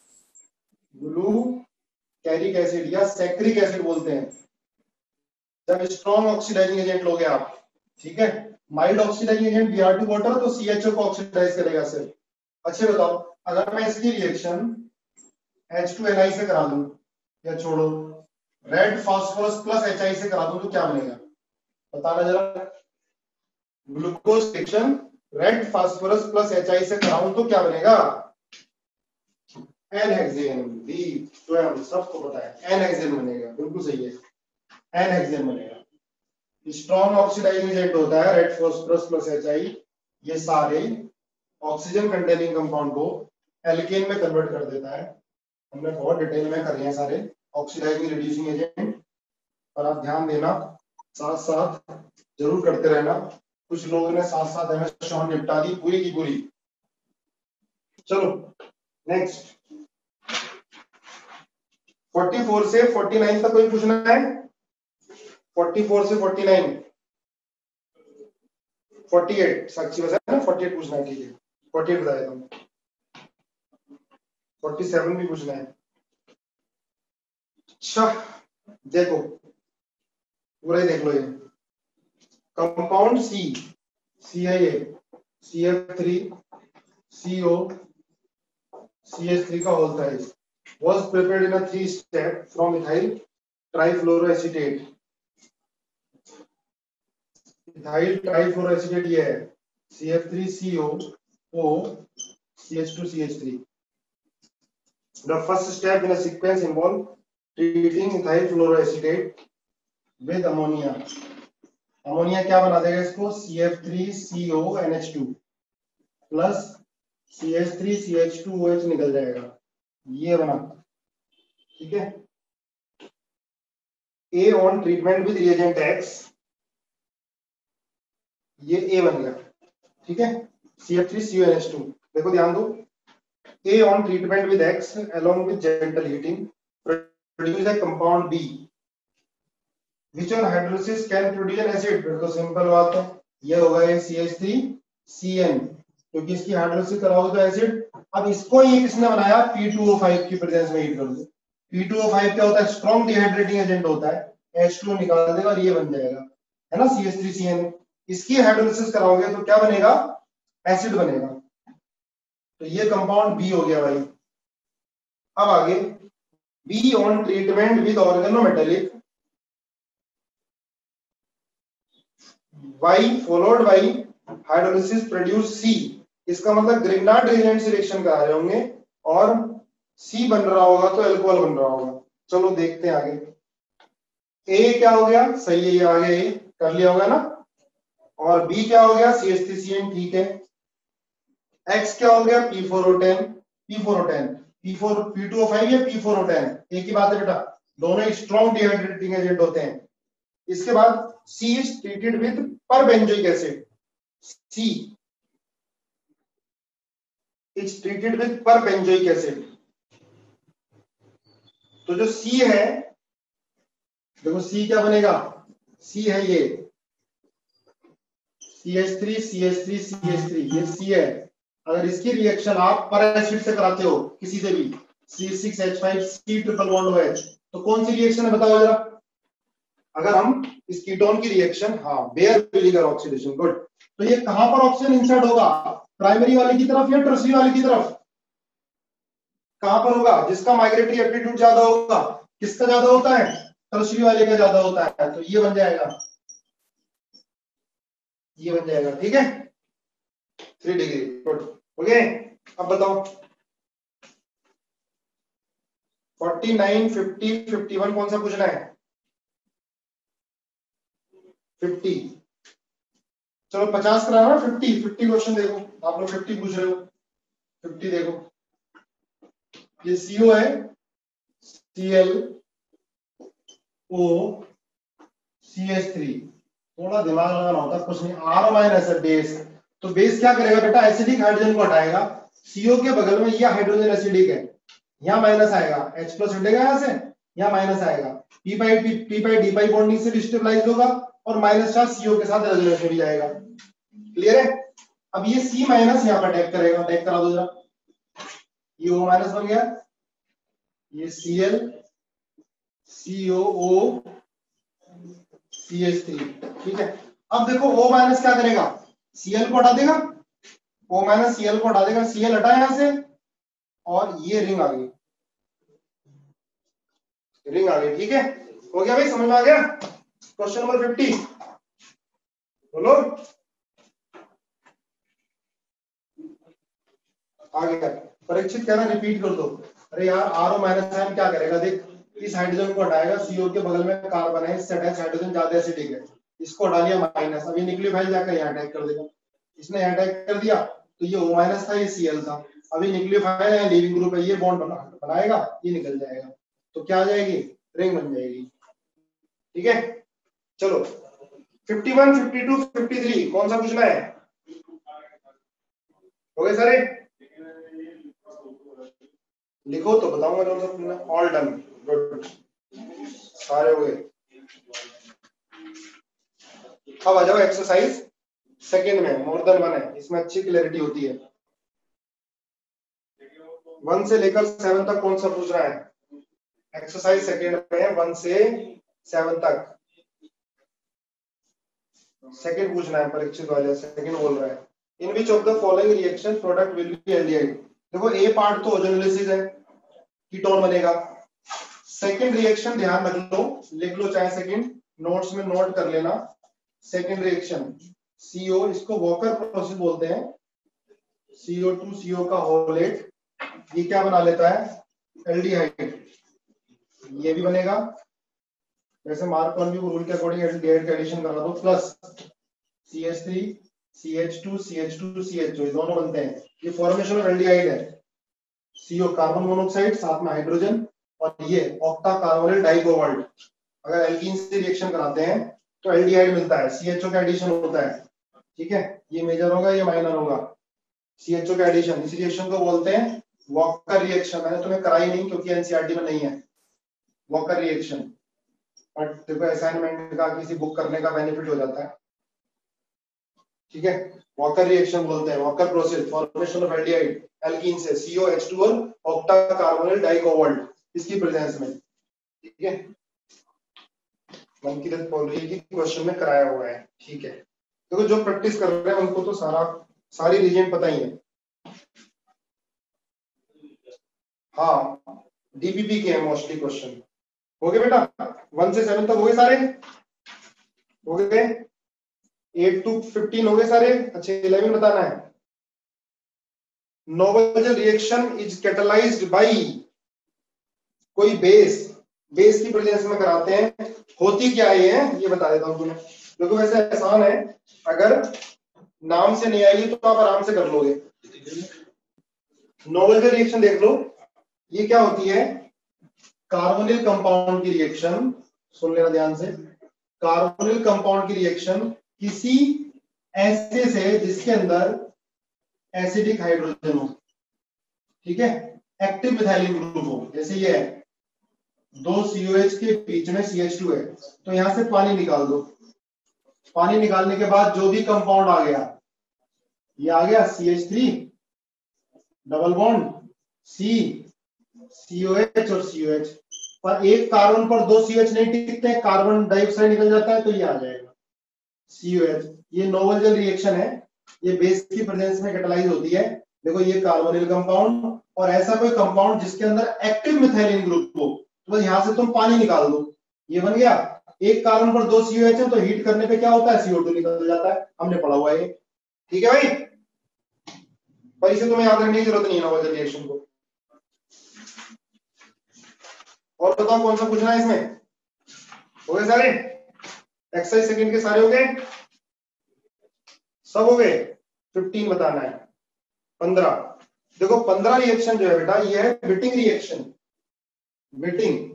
ग्लूकैरिक एसिड या सैक्रिक एसिड बोलते हैं। जब स्ट्रॉन्ग ऑक्सीडाइजिंग एजेंट लोगे आप, ठीक है, mild oxidising agent Br2 water तो CHO को ऑक्सीडाइज करेगा सिर्फ। अच्छे बताओ, अगर मैं इसकी रिएक्शन H2Ni से करा दूं, या छोड़ो रेड फास्फोरस प्लस HI से करा दूं तो क्या बनेगा, बताना जरा। Glucose reaction red phosphorus plus HI से कराऊं तो क्या बनेगा, N-हेक्सेन। भी स्वयं सबको पता है N-हेक्सेन बनेगा, बिल्कुल सही है, N-हेक्सेन बनेगा। स्ट्रॉन्ग ऑक्सीडाइजिंग एजेंट होता है रेड फास्फोरस प्लस HI, ये सारे ऑक्सीजन कंटेनिंग कंपाउंड को एल्केन में कन्वर्ट कर देता है। हमने बहुत डिटेल में कर लिए हैं सारे ऑक्सीडाइजिंग रिड्यूसिंग एजेंट, पर आप ध्यान देना साथ साथ जरूर करते रहना। कुछ लोगों ने साथ साथ MS शॉन निपटा दी पूरी की पूरी। चलो नेक्स्ट 44 से 49 तक कोई पूछना है, 44 से 49 48 साक्षी बता है ना, 48 पूछना है, ठीक है 48 बता देता हूँ, 47 भी पूछना है। अच्छा देखो पूरा ही देख लो, ये कंपाउंड C है, ये CF3 CO CH3 का whole size was prepared in a 3-step from ethyl trifluoroacetate। ethyl trifluoroacetate ये है CF3CO CH2CH3। The first step in a sequence involve treating ethyl fluoroacetate with ammonia। Ammonia क्या बना देगा इसको, CF3CONH2 plus CH3CH2OH निकल जाएगा, ये बना, ठीक है। A on treatment with reagent X, ये A बन गया, ठीक है, CF3CONH2। देखो ध्यान दो, A on treatment with X along with gentle heating produce a compound B which on hydrolysis can produce an acid। फिर तो सिंपल बात है, ये होगा ये CH3CN, क्योंकि इसकी हाइड्रोलिसिस कराओगे तो एसिड। अब इसको ये किसने बनाया, P2O5 की प्रेजेंस में हीट कर दो। P2O5 क्या होता है, स्ट्रॉन्ग डिहाइड्रेटिंग एजेंट होता है, H2O निकाल देगा और ये बन जाएगा, है ना CH3CN। इसकी हाइड्रोलिसिस कराओगे तो क्या बनेगा, एसिड बनेगा। तो ये कंपाउंड बी हो गया भाई। अब आगे B on treatment with organometallic Y followed by hydrolysis produce C। इसका मतलब ग्रिग्नार्ड रिएजेंट से रिएक्शन करा रहे होंगे और C बन रहा होगा तो अल्कोहल बन रहा होगा। चलो देखते हैं आगे। A क्या हो गया, सही है, ये आगे A कर लिया होगा ना, और B क्या हो गया CH3CN, ठीक है। X क्या हो गया P4O10, P4O10 P2O5 या P4O10, एक ही बात है बेटा, दोनों स्ट्रॉन्ग डिहाइड्रेटिंग एजेंट होते हैं। इसके बाद C is treated with perbenzoic acid, C is treated with perbenzoic acid. तो जो C है, देखो C क्या बनेगा, C है ये CH3 CH3 CH3, ये C है। अगर इसकी रिएक्शन आप पर एसिड से कराते हो किसी से भी, C6H5 C triple bond OH, तो कौन सी रिएक्शन है बताओ जरा। अगर हम इस कीटोन की रिएक्शन, हाँ बेयर विनेगर ऑक्सीडेशन, गुड। तो ये कहां पर ऑक्सीजन इंसर्ट होगा, प्राइमरी वाले की तरफ या टर्सरी वाले की तरफ, कहां पर होगा, जिसका माइग्रेटरी एप्टीट्यूड ज्यादा होगा, किसका ज्यादा होता है, टर्सरी वाले का ज्यादा होता है। तो ये बन जाएगा, ये बन जाएगा, ठीक है 3 डिग्री, गुड। ओके, अब बताओ 49 50 51 कौन सा पूछना है, 50। चलो 50 कराना, 50 क्वेश्चन देखो, आप लोग 50 पूछ रहे हो, 50 देखो। ये CO है, ClO CH3, थोड़ा दिमाग लगाना होता है, कुछ नहीं। R माइनस है बेस, तो बेस क्या करेगा बेटा, एसिडिक हाइड्रोजन को हटाएगा। CO के बगल में ये हाइड्रोजन एसिडिक है, यहाँ माइनस आएगा, H प्लस हटेगा यहाँ से, यहाँ माइनस आएगा, P pi D pi bonding से डिस्टेबलाइज होगा और माइनस चार्ज CO के साथ रेजोनेंस में भी जाएगा। क्लियर है। अब ये C माइनस यहाँ पर अटैक करेगा, अटैक करा दो जरा, ये O माइनस बन गया, ये Cl COO CH3, ठीक है। अब देखो O माइनस क्या करेगा, Cl को हटा देगा, O माइनस Cl को हटा देगा, Cl हटा यहां से, और ये रिंग आ गई, रिंग आ गई, ठीक है। हो गया भाई, समझ में आ गया। क्वेश्चन नंबर 50 बोलो, आ गया। परीक्षित कहना रिपीट कर दो। अरे यार RO माइनस आयन क्या करेगा, देख इस हाइड्रोजन को हटाएगा, CO के बगल में कार्बन है, इससे अटैच हाइड्रोजन ज्यादा एसिडिक है, इसको हटा लिया माइनस, अभी न्यूक्लियोफाइल जाकर यहाँ अटैक कर देगा, इसने अटैक कर दिया, तो ये O माइनस था, ये Cl था, अभी न्यूक्लियोफाइल है, लीविंग ग्रुप है, ये बॉन्ड बनाएगा, ये निकल जाएगा, तो क्या आ जाएगी, रिंग बन जाएगी, ठीक है। चलो 51 52 53 कौन सा पूछना है, हो गए सारे, लिखो तो बताऊंगा कौन सा पूछना। ऑल डन, गुड, सारे हो गए। अब आ जाओ एक्सरसाइज सेकंड में, मोर देन 1 है, इसमें अच्छी क्लैरिटी होती है। 1 से लेकर 7 तक कौन सा पूछ रहा है, एक्सरसाइज सेकंड में 1 से 7 तक सेकंड पूछना है, परीक्षित वाले सेकंड बोल रहा है। In which of the following reaction product will be aldehyde. देखो ए पार्ट तो ओजोनोलिसिस है, कीटोन बनेगा। सेकंड रिएक्शन ध्यान रख लो, लिख लो चाहे सेकंड, नोट्स में नोट कर लेना। सेकंड रिएक्शन CO, इसको वॉकर प्रोसेस बोलते हैं, CO2 CO का होलेट, ये क्या बना लेता है, एल्डिहाइड, ये भी बनेगा। वैसे मार्कोनी रूल के अकॉर्डिंग एल्डिहाइड का एडिशन करना दो, plus CH3 CH2 CH2 CH2 दोनों बनते हैं, ये फॉर्मेशन ऑफ एल्डिहाइड है। CO कार्बन मोनोऑक्साइड, साथ में हाइड्रोजन, और ये ऑक्टा कार्बोनिल डाइकोबाल्ट। अगर एल्कीन से रिएक्शन कराते हैं तो एल्डिहाइड मिलता है, CHO का एडिशन होता है, ठीक है। ये मेजर होगा, ये माइनर होगा, CHO का एडिशन, इस रिएक्शन को बोलते हैं वॉकर रिएक्शन। मैंने तुम्हें कराई नहीं क्योंकि एनसीईआरटी में नहीं है वॉकर रिएक्शन, बट देखो असाइनमेंट का किसी बुक करने का बेनिफिट हो जाता है, ठीक है। वॉकर रिएक्शन बोलते हैं, Wacker process, formation of aldehyde alkene से, COH2 और ऑक्टा कार्बोनिल डाइकोबाल्ट इसकी प्रेजेंस में, ठीक है। मनकीरत बोल रही है कि क्वेश्चन में कराया हुआ है, ठीक है। देखो जो प्रैक्टिस कर रहे हैं उनको तो सारी रीजन पता ही है। हाँ डीपीपी के हैं मोस्टली क्वेश्चन। हो गए बेटा, 1 से 7 तक हो गए सारे, हो गए। 8 to 15 हो गए सारे। अच्छा 11 बताना है। Noble reaction is catalysed by कोई बेस की प्रेजेंस में कराते हैं, होती क्या ये बता देता हूं तुम्हें। देखो वैसे आसान है, अगर नाम से नहीं आएगी तो आप आराम से कर लोगे। नोबल रिएक्शन देख लो, ये क्या होती है, कार्बोनिल कंपाउंड की रिएक्शन, सुन लेना ध्यान से, कार्बोनिल कंपाउंड की रिएक्शन किसी ऐसे से जिसके अंदर एसिडिक हाइड्रोजन हो, ठीक है, एक्टिव मिथाइलिन ग्रुप हो, जैसे ये है, दो COH के बीच में CH2 है, तो यहां से पानी निकाल दो। पानी निकालने के बाद जो भी कंपाउंड आ गया, ये आ गया CH3 double bond C, COH और COH, पर एक कार्बन पर दो COH नहीं टिकते हैं, कार्बन डाइऑक्साइड निकल जाता है, तो ये आ जाएगा COH। ये नोवल जल रिएक्शन है, ये बेस की प्रेजेंस में कैटालाइज होती है। देखो ये कार्बोनिल कंपाउंड और ऐसा कोई कंपाउंड जिसके अंदर एक्टिव मिथाइलिन ग्रुप हो, तो यहां से तुम पानी निकाल दो, ये बन गया। एक कार्बन पर दो COH है, तो हीट करने पे क्या होता है, CO2 निकल जाता है, हमने पढ़ा हुआ है, ठीक है भाई। पर इसे तुम्हें याद रखने की जरूरत नहीं है नोवल जल रिएक्शन को। और बताओ कौन सा पूछना है इसमें, हो गए सारे एक्सरसाइज सेकंड के, सारे हो गए, सब हो गए। 15 बताना है, 15। देखो 15 रिएक्शन जो है बेटा, ये है बिटिंग रिएक्शन, बिटिंग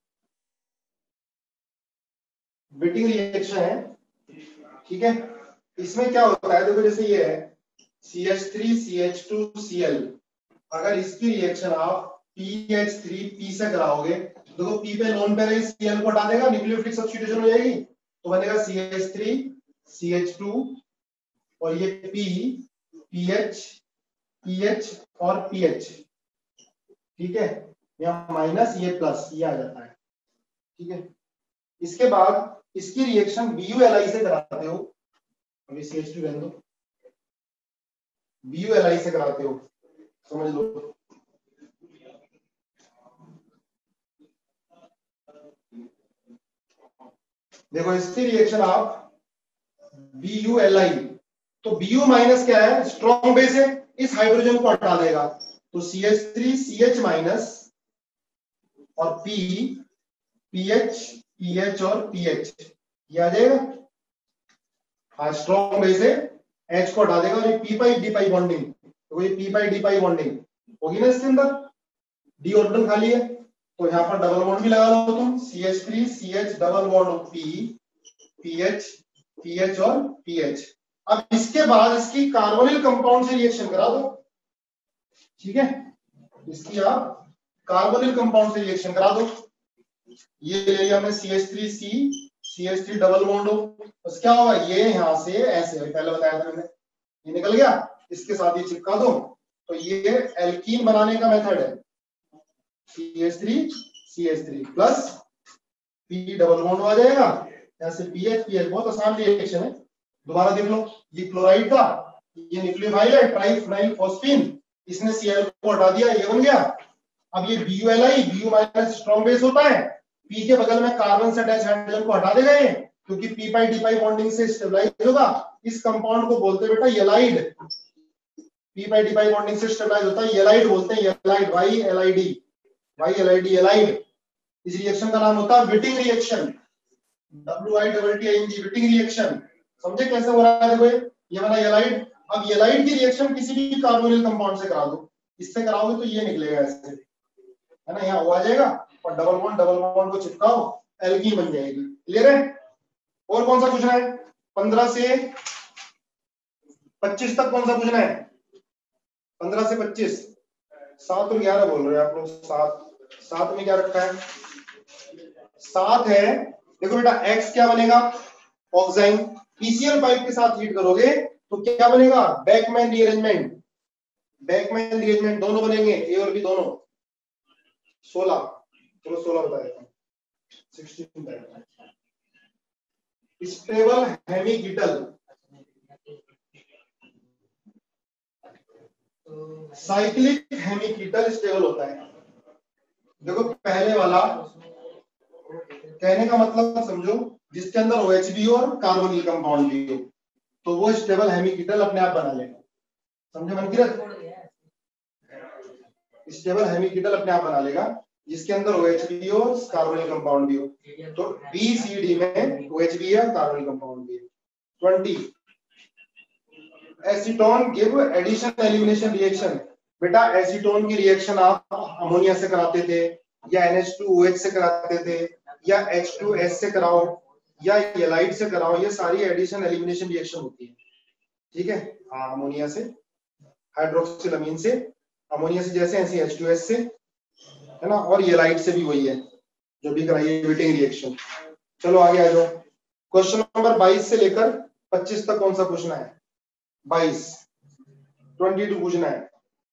रिएक्शन है, ठीक है। इसमें क्या होता है, देखो जैसे ये है CH3 CH2 Cl, अगर इसकी रिएक्शन आप PH3P से कराओगे, देखो P पे नॉन पहले Cl को हटा देगा, न्यूक्लियोफिलिक सब्स्टिट्यूशन हो जाएगी, तो बनेगा CH3 CH2 और ये P PH PH और PH, ठीक है, यहाँ माइनस ये प्लस, ये आ जाता है, ठीक है। इसके बाद इसकी रिएक्शन BuLi से कराते हो, अभी CH2 रहने दो, BuLi से कराते हो, समझ लो। देखो इसकी रिएक्शन आप BuLi, तो Bu माइनस क्या है, स्ट्रॉन्ग बेस है, इस हाइड्रोजन को हटा देगा, तो CH3 CH माइनस और P PH PH और PH, ये आ जाएगा, हाँ स्ट्रॉन्ग बेस है, H को हटा देगा और ये P pi D pi bonding, तो ये P pi D pi bonding होगी ना, इसके अंदर D ऑर्बिटल खाली है, तो यहाँ पर डबल बॉन्ड भी लगा लो तुम, CH3 CH double bond P PH PH और PH। अब इसके बाद इसकी कार्बोनिल कंपाउंड से रिएक्शन करा दो, ठीक है, इसकी आप कार्बोनिल कंपाउंड से रिएक्शन करा दो। ये ले लिया हमने CH3C CH3 डबल बॉन्ड हो, बस क्या होगा, ये यहां से ऐसे, पहले बताया था मैंने, ये निकल गया, इसके साथ ये चिपका दो, तो ये एल्कीन बनाने का मेथड है, CH3 plus P double bond आ जाएगा, यहाँ से PH बहुत आसान रिएक्शन है, दोबारा देख लो, ये क्लोराइड था, ये न्यूक्लियोफाइल है ट्राइफिनाइल फॉस्फीन, इसने Cl को हटा दिया, ये बन गया। अब ये BuLi, Bu minus strong base होता है, P के बगल में कार्बन से अटैच हाइड्रोजन को हटा देगा ये, क्योंकि P pi D pi bonding से स्टेबलाइज होगा, इस कंपाउंड को बोलते हैं बेटा ylide, P pi D pi bonding से स्टेबलाइज होता है, येलाइड बोलते हैं, येलाइड, YLID येलाइड। इस रिएक्शन का नाम होता है Wittig reaction, WITTING Wittig reaction, समझे कैसे हो रहा है, देखो ये वाला येलाइड। अब येलाइड की रिएक्शन किसी भी कार्बोनिल कंपाउंड से करा दो, इससे कराओगे तो ये निकलेगा ऐसे, है ना, यहाँ आ जाएगा, और डबल बॉन्ड को चिपकाओ, एल्कीन बन जाएगी, क्लियर है। और कौन सा पूछना है, 15 से 25 तक कौन सा पूछना है, 15 से 25, 7 और 11 बोल रहे हैं आप लोग, 7 में क्या रखा है, 7 है, देखो बेटा X क्या बनेगा, ऑक्साइन, PCl पाइप के साथ हीट करोगे तो क्या बनेगा, बैकमैन रीअरेंजमेंट, दोनों बनेंगे, A और B दोनों, 16, चलो 16 बता देता हूं, 16 stable hemiketal, cyclic hemiketal stable होता है। देखो पहले वाला कहने का मतलब समझो, जिसके अंदर OH भी हो और कार्बोनिल कंपाउंड भी हो, तो वो स्टेबल हेमिकीटल अपने आप बना लेगा, समझे मनकीरत, स्टेबल हेमिकीटल अपने आप बना लेगा, जिसके अंदर OH भी हो कार्बोनिल कंपाउंड भी हो, तो BCD में OH भी है कार्बोनिल कंपाउंड भी है। 20 acetone give addition elimination reaction, बेटा एसीटोन की रिएक्शन आप अमोनिया से कराते थे, या NH2OH से कराते थे, या H2S से कराओ, या एलाइड से कराओ, ये सारी एडिशन एलिमिनेशन रिएक्शन होती है। ठीक है, हाँ, अमोनिया से, हाइड्रोक्सिलअमीन से, अमोनिया से जैसे ऐसे H2S से, है ना, और एलाइड से भी वही है जो भी कराइए वेटिंग रिएक्शन। चलो आगे आ जाओ। क्वेश्चन नंबर 22 से लेकर 25 तक कौन सा पूछना है? 22 पूछना है।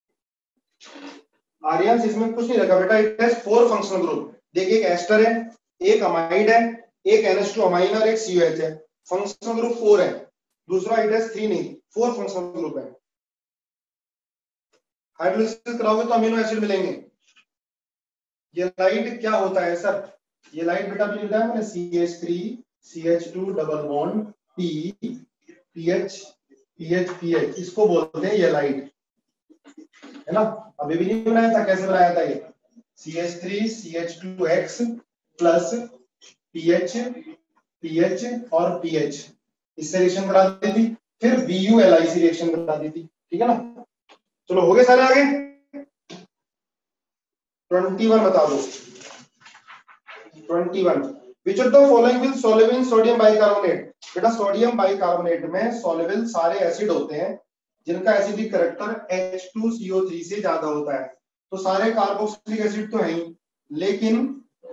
आर्यन इसमें कुछ नहीं रखा बेटा, इट हैज 4 फंक्शनल ग्रुप। देखिए एक एस्टर है, एक अमाइड है, एक NH2 अमाइन और एक COH है। फंक्शनल ग्रुप 4 है। दूसरा इट हैज 3 नहीं, 4 फंक्शनल ग्रुप है। हाइड्रोलिसिस कराओगे तो अमीनो एसिड मिलेंगे। ये लाइट क्या होता है सर? ये लाइट बेटा भी लिखा है मैंने, CH3 CH2 double bond P PH PH PH, इसको बोलते हैं ये लाइट, है ना। अभी भी नहीं बनाया था, कैसे बनाया था ये? CH3 CH2X plus PH PH और PH, इससे रिएक्शन करा दी थी, फिर BU-LIC रिएक्शन करा दी थी। ठीक है ना। चलो हो गए सारे आगे। 21 बता दो। 21 which of the following will soluble in sodium bicarbonate? बेटा सोडियम बाइकार्बोनेट में सॉल्युबल सारे एसिड होते हैं जिनका एसिडिक करैक्टर H2CO3 से ज्यादा होता है। तो सारे कार्बोक्सिलिक एसिड तो है ही, लेकिन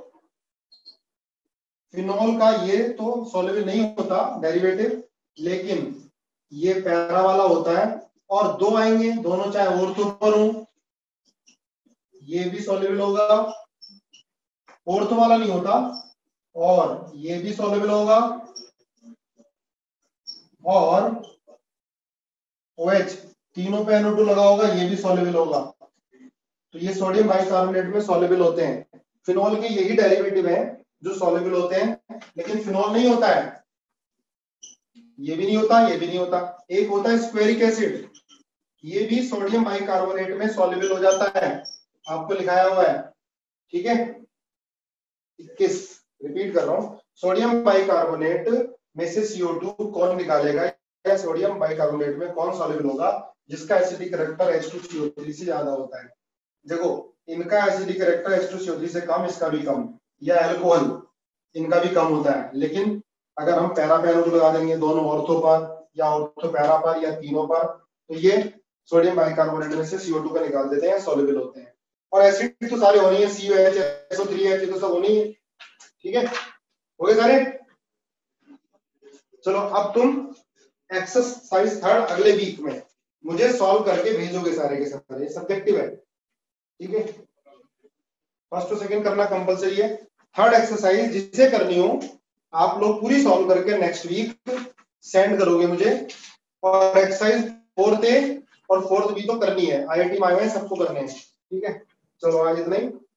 फिनॉल का ये तो सॉल्युबल नहीं होता डेरिवेटिव, लेकिन ये पैरा वाला होता है। और दो आएंगे, दोनों चाहे ऑर्थो पर हो, ये भी सॉल्युबल होगा, ऑर्थो वाला नहीं होता, और ये भी सॉल्युबल होगा, और OH तीनों पे NO2 लगा होगा, ये भी सॉल्युबल होगा। तो ये सोडियम बाइकार्बोनेट में सॉल्युबल होते हैं। फिनॉल के यही डेरिवेटिव हैं जो सॉल्युबल होते हैं, लेकिन फिनॉल नहीं होता है, ये भी नहीं होता, ये भी नहीं होता। एक होता है स्क्वेरिक एसिड, ये भी सोडियम बाइकार्बोनेट में सॉल्युबल हो जाता है, आपको लिखाया हुआ है। ठीक है, 21 रिपीट कर रहा हूं, सोडियम बाइकार्बोनेट में से CO2 कौन निकालेगा, या सोडियम बाइकार्बोनेट में कौन सॉल्युबल होगा जिसका एसिडिक करैक्टर H2CO3 से ज्यादा होता है? देखो इनका एसिडिक करैक्टर H2CO3 से कम, इसका भी कम, या अल्कोहल इनका भी कम होता है। लेकिन अगर हम पैरा पे लगा देंगे दोनों ऑर्थो पर, या ऑर्थो पैरा पर, या तीनों पर, तो ये सोडियम बाइकार्बोनेट में से CO2 का निकाल देते हैं, सॉल्युबल होते हैं। और एसिड तो सारे होने हैं, COH SO3H तो सब होने ही है। ठीक है, हो गए सारे। चलो अब तुम एक्सरसाइज 3 अगले वीक में मुझे सॉल्व करके भेजोगे सारे के सारे, सब्जेक्टिव है। ठीक है, फर्स्ट और सेकंड करना कंपलसरी है। 3rd एक्सरसाइज जिसे करनी हो आप लोग पूरी सॉल्व करके नेक्स्ट वीक सेंड करोगे मुझे। और एक्सरसाइज 4th A और 4th B तो करनी है, IIT में सबको करने हैं। ठीक है, चलो आज इतना ही।